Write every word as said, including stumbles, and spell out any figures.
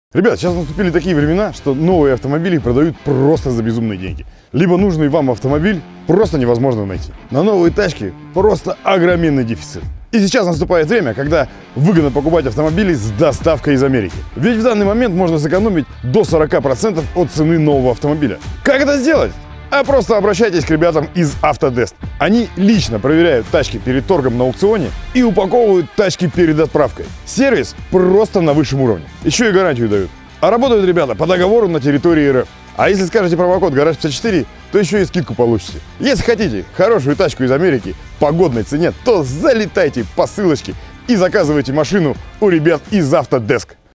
Ребят, сейчас наступили такие времена, что новые автомобили продают просто за безумные деньги. Либо нужный вам автомобиль просто невозможно найти. На новые тачки просто огроменный дефицит. И сейчас наступает время, когда выгодно покупать автомобили с доставкой из Америки. Ведь в данный момент можно сэкономить до сорока процентов от цены нового автомобиля. Как это сделать? А просто обращайтесь к ребятам из Автодест. Они лично проверяют тачки перед торгом на аукционе и упаковывают тачки перед отправкой. Сервис просто на высшем уровне. Еще и гарантию дают. А работают ребята по договору на территории эр эф. А если скажете промокод гараж пятьдесят четыре, то еще и скидку получите. Если хотите хорошую тачку из Америки по годной цене, то залетайте по ссылочке и заказывайте машину у ребят из Автодеск.